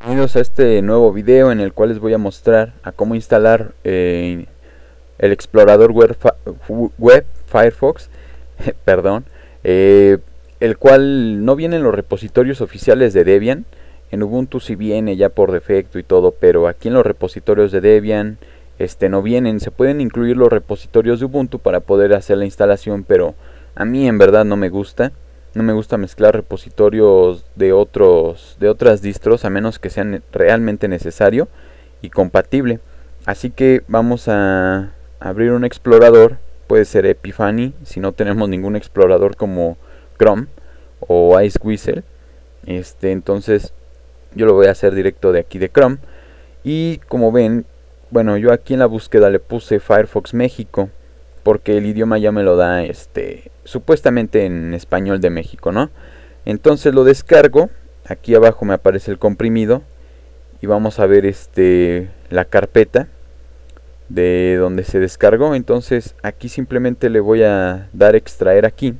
Bienvenidos a este nuevo video en el cual les voy a mostrar a cómo instalar el explorador web Firefox, perdón, el cual no viene en los repositorios oficiales de Debian. En Ubuntu sí viene ya por defecto y todo, pero aquí en los repositorios de Debian no vienen. Se pueden incluir los repositorios de Ubuntu para poder hacer la instalación, pero a mí en verdad no me gusta. No me gusta mezclar repositorios de otras distros, a menos que sean realmente necesario y compatible. Así que vamos a abrir un explorador, puede ser Epiphany si no tenemos ningún explorador como Chrome o Iceweasel. Entonces yo lo voy a hacer directo de aquí de Chrome. Y como ven, bueno, yo aquí en la búsqueda le puse Firefox México, porque el idioma ya me lo da supuestamente en español de México, ¿no? Entonces lo descargo. Aquí abajo me aparece el comprimido y vamos a ver la carpeta de donde se descargó. Entonces aquí simplemente le voy a dar extraer aquí,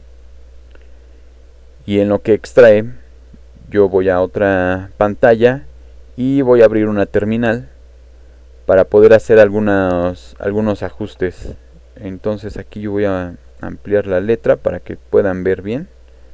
y en lo que extrae yo voy a otra pantalla y voy a abrir una terminal para poder hacer algunos ajustes. Entonces aquí yo voy a ampliar la letra para que puedan ver bien.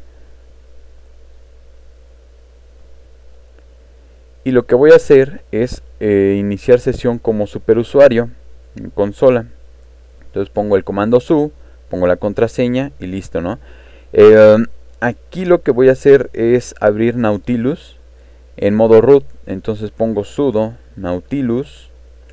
Y lo que voy a hacer es iniciar sesión como superusuario en consola. Entonces pongo el comando su, pongo la contraseña y listo, ¿no? Aquí lo que voy a hacer es abrir Nautilus en modo root. Entonces pongo sudo Nautilus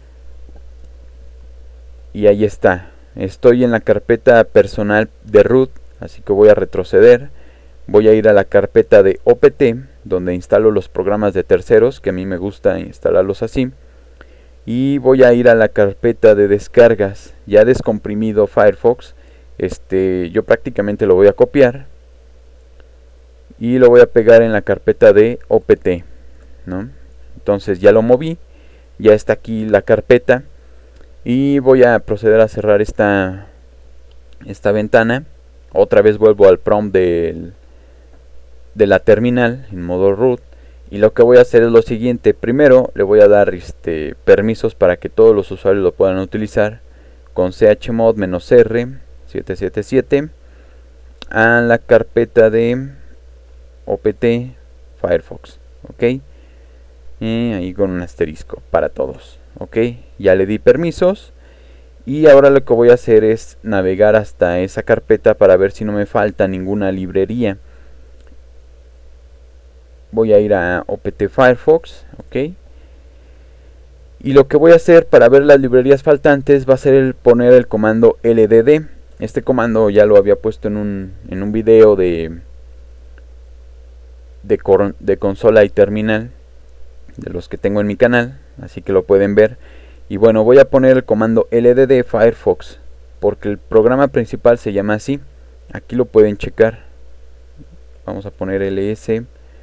y ahí está. Estoy en la carpeta personal de root, así que voy a retroceder. Voy a ir a la carpeta de opt, donde instalo los programas de terceros, que a mí me gusta instalarlos así. Y voy a ir a la carpeta de descargas, ya descomprimido Firefox. Yo prácticamente lo voy a copiar y lo voy a pegar en la carpeta de opt, ¿no? Entonces ya lo moví, ya está aquí la carpeta. Y voy a proceder a cerrar esta ventana. Otra vez vuelvo al prompt de la terminal en modo root. Y lo que voy a hacer es lo siguiente. Primero le voy a dar permisos para que todos los usuarios lo puedan utilizar. Con chmod -r 777 a la carpeta de opt Firefox. Ok. Ahí con un asterisco para todos. Ok, ya le di permisos. Y ahora lo que voy a hacer es navegar hasta esa carpeta para ver si no me falta ninguna librería. Voy a ir a opt Firefox. Ok. Y lo que voy a hacer para ver las librerías faltantes va a ser poner el comando ldd. Este comando ya lo había puesto en un video de consola y terminal, de los que tengo en mi canal, así que lo pueden ver. Y bueno, voy a poner el comando ldd Firefox porque el programa principal se llama así. Aquí lo pueden checar. Vamos a poner ls-la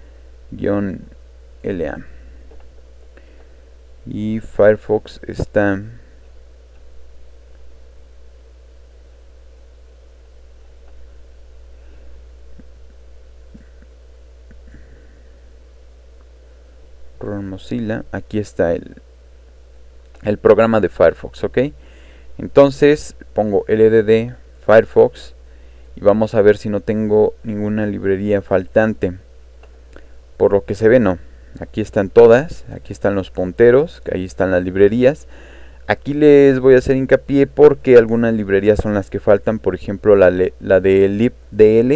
y Firefox está Mozilla. Aquí está el programa de Firefox, ok. Entonces pongo ldd Firefox y vamos a ver si no tengo ninguna librería faltante. Por lo que se ve, no. Aquí están todas, aquí están los punteros, ahí están las librerías. Aquí les voy a hacer hincapié porque algunas librerías son las que faltan. Por ejemplo la de libdl.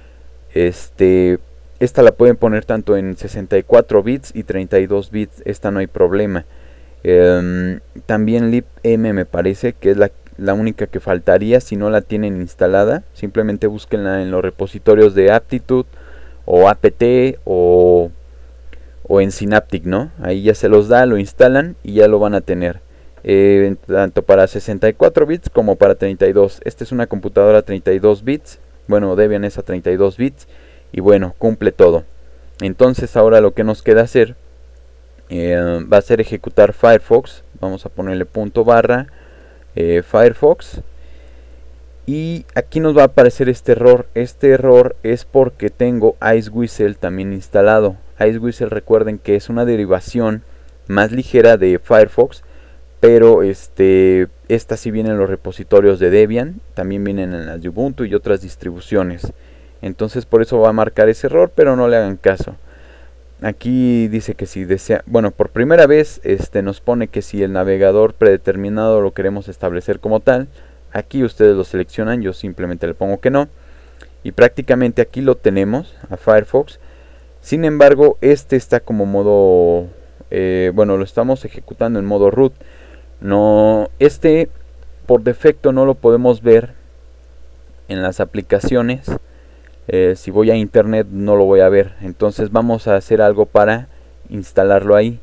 Esta la pueden poner tanto en 64 bits y 32 bits. Esta no hay problema. También libm me parece que es la única que faltaría si no la tienen instalada. Simplemente búsquenla en los repositorios de aptitude o apt o en Synaptic, ¿no? Ahí ya se los da, lo instalan y ya lo van a tener. Tanto para 64 bits como para 32. Esta es una computadora 32 bits. Bueno, Debian es a 32 bits. Y bueno, cumple todo. Entonces ahora lo que nos queda hacer va a ser ejecutar Firefox. Vamos a ponerle /, Firefox. Y aquí nos va a aparecer este error. Este error es porque tengo Iceweasel también instalado. Iceweasel, recuerden que es una derivación más ligera de Firefox, pero esta sí viene en los repositorios de Debian, también vienen en las de Ubuntu y otras distribuciones. Entonces por eso va a marcar ese error, pero no le hagan caso. Aquí dice que si desea, bueno, por primera vez nos pone que si el navegador predeterminado lo queremos establecer como tal. Aquí ustedes lo seleccionan, yo simplemente le pongo que no. Y prácticamente aquí lo tenemos, a Firefox. Sin embargo, está como modo, bueno, lo estamos ejecutando en modo root. No, por defecto no lo podemos ver en las aplicaciones. Si voy a internet no lo voy a ver. Entonces vamos a hacer algo para instalarlo ahí.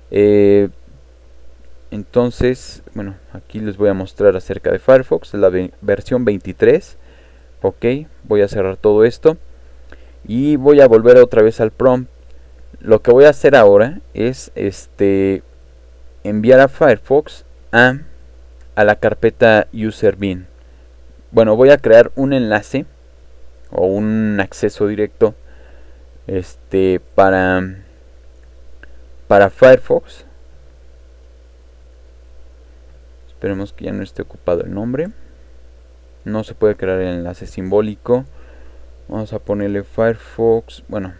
Entonces, bueno, aquí les voy a mostrar acerca de Firefox, la versión 23. Ok, voy a cerrar todo esto y voy a volver otra vez al prompt. Lo que voy a hacer ahora es enviar a Firefox a la carpeta user_bin. Bueno, voy a crear un enlace o un acceso directo para Firefox. Esperemos que ya no esté ocupado el nombre. No se puede crear el enlace simbólico. Vamos a ponerle Firefox, bueno,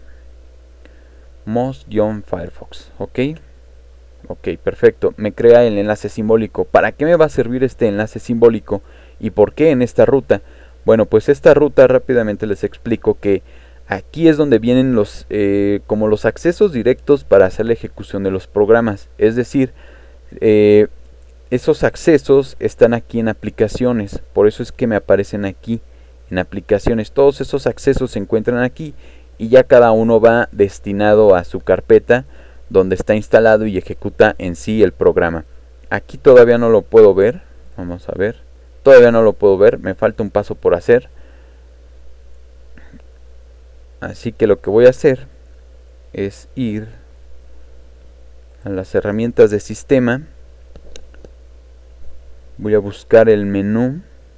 Moz-Firefox, ok. Ok, perfecto, me crea el enlace simbólico. ¿Para qué me va a servir este enlace simbólico? ¿Y por qué en esta ruta? Bueno, pues esta ruta rápidamente les explico que aquí es donde vienen como los accesos directos para hacer la ejecución de los programas. Es decir, esos accesos están aquí en aplicaciones, por eso es que me aparecen aquí en aplicaciones. Todos esos accesos se encuentran aquí y ya cada uno va destinado a su carpeta donde está instalado y ejecuta en sí el programa. Aquí todavía no lo puedo ver, vamos a ver, todavía no lo puedo ver, me falta un paso por hacer. Así que lo que voy a hacer es ir a las herramientas de sistema. Voy a buscar el menú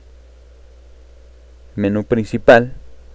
principal.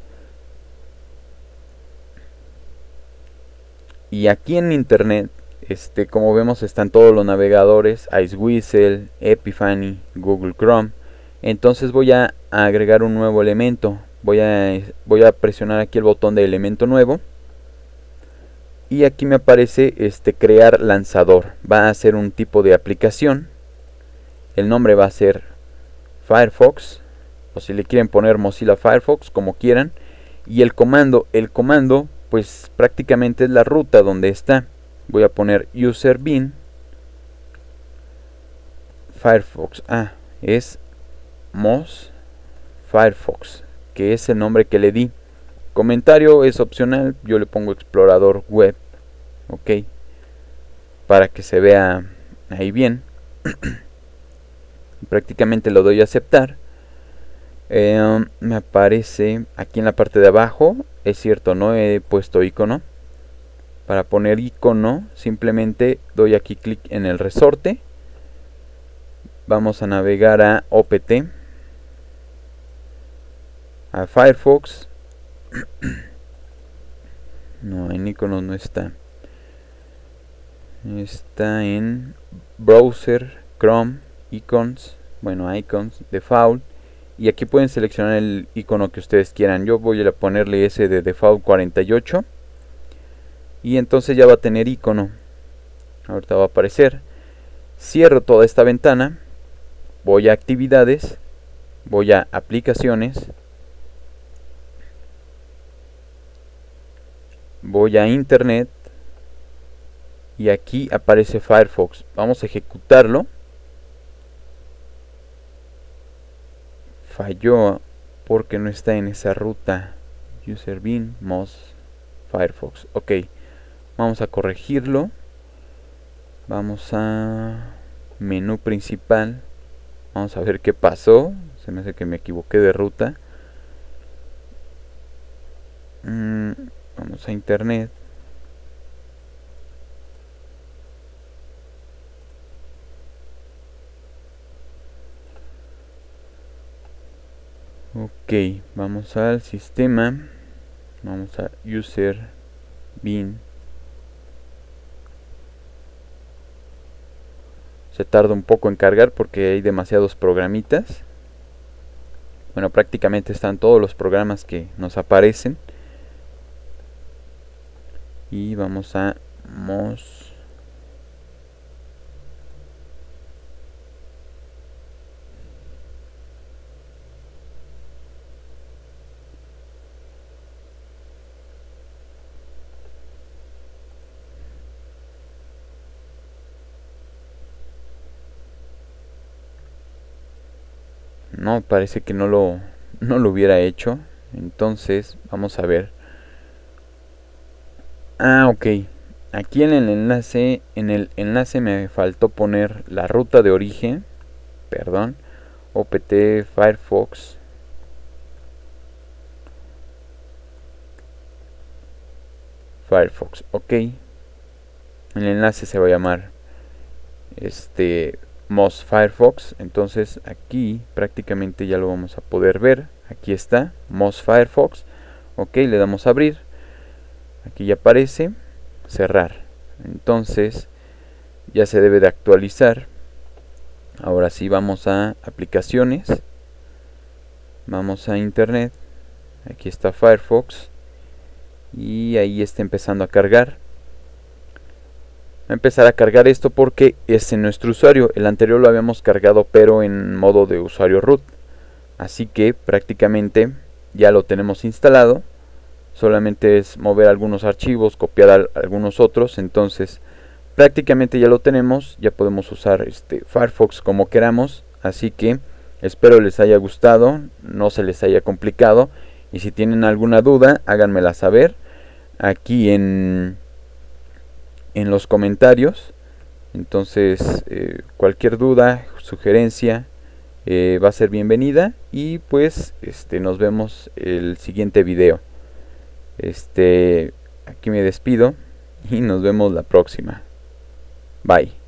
Y aquí en internet, como vemos, están todos los navegadores, Iceweasel, Epiphany, Google Chrome. Entonces voy a agregar un nuevo elemento. Voy a presionar aquí el botón de elemento nuevo. Y aquí me aparece crear lanzador. Va a ser un tipo de aplicación. El nombre va a ser Firefox, o si le quieren poner Mozilla Firefox, como quieran. Y el comando pues prácticamente es la ruta donde está. Voy a poner user_bin Firefox. Es Moz Firefox, que es el nombre que le di. Comentario es opcional, yo le pongo explorador web, ok, para que se vea ahí bien. Prácticamente lo doy a aceptar. Me aparece aquí en la parte de abajo, es cierto, no he puesto icono. Para poner icono simplemente doy aquí clic en el resorte. Vamos a navegar a opt, a Firefox. No, en iconos no está. Está en browser, Chrome, icons, bueno, icons, default. Y aquí pueden seleccionar el icono que ustedes quieran. Yo voy a ponerle ese de default 48. Y entonces ya va a tener icono. Ahorita va a aparecer. Cierro toda esta ventana. Voy a actividades. Voy a aplicaciones. Voy a internet. Y aquí aparece Firefox. Vamos a ejecutarlo. Falló porque no está en esa ruta. User_bin Moz Firefox. Ok, vamos a corregirlo. Vamos a menú principal. Vamos a ver qué pasó. Se me hace que me equivoqué de ruta. Vamos a internet. Ok, vamos al sistema. Vamos a user bin. Se tarda un poco en cargar porque hay demasiados programitas. Bueno, prácticamente están todos los programas que nos aparecen. Y vamos a mos. No, parece que no lo hubiera hecho. Entonces, vamos a ver. Ah, ok. Aquí en el enlace me faltó poner la ruta de origen. Perdón. opt Firefox. Firefox, ok. El enlace se va a llamar Moz Firefox. Entonces aquí prácticamente ya lo vamos a poder ver. Aquí está Moz Firefox. Ok, le damos a abrir. Aquí ya aparece cerrar. Entonces ya se debe de actualizar. Ahora sí, vamos a aplicaciones, vamos a internet. Aquí está Firefox y ahí está empezando a cargar. Va a empezar a cargar esto porque es en nuestro usuario. El anterior lo habíamos cargado pero en modo de usuario root. Así que prácticamente ya lo tenemos instalado. Solamente es mover algunos archivos, copiar algunos otros. Entonces prácticamente ya lo tenemos. Ya podemos usar Firefox como queramos. Así que espero les haya gustado, no se les haya complicado. Y si tienen alguna duda, háganmela saber aquí en los comentarios. Entonces cualquier duda, sugerencia va a ser bienvenida. Y pues nos vemos el siguiente video. Aquí me despido y nos vemos la próxima. Bye.